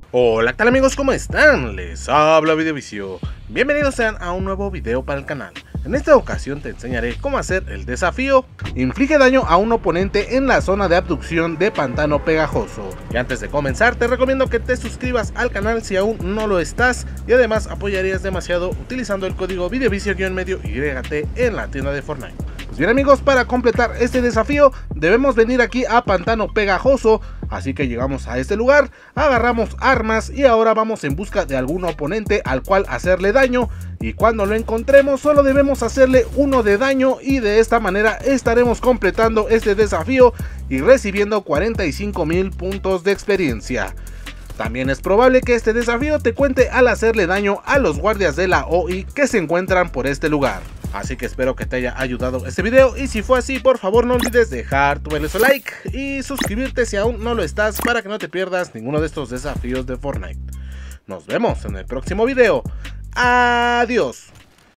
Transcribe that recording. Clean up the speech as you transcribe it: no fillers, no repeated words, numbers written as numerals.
Hola, ¿qué tal amigos? ¿Cómo están? Les habla Videovicio. Bienvenidos sean a un nuevo video para el canal. En esta ocasión te enseñaré cómo hacer el desafío Inflige daño a un oponente en la zona de abducción de Pantano Pegajoso. Y antes de comenzar te recomiendo que te suscribas al canal si aún no lo estás, y además apoyarías demasiado utilizando el código Videovicio-medio YT en la tienda de Fortnite. Pues bien amigos, para completar este desafío debemos venir aquí a Pantano Pegajoso, así que llegamos a este lugar, agarramos armas y ahora vamos en busca de algún oponente al cual hacerle daño, y cuando lo encontremos solo debemos hacerle uno de daño, y de esta manera estaremos completando este desafío y recibiendo 45,000 puntos de experiencia. También es probable que este desafío te cuente al hacerle daño a los guardias de la OI que se encuentran por este lugar. Así que espero que te haya ayudado este video, y si fue así, por favor no olvides dejar tu valioso like y suscribirte si aún no lo estás, para que no te pierdas ninguno de estos desafíos de Fortnite. Nos vemos en el próximo video. Adiós.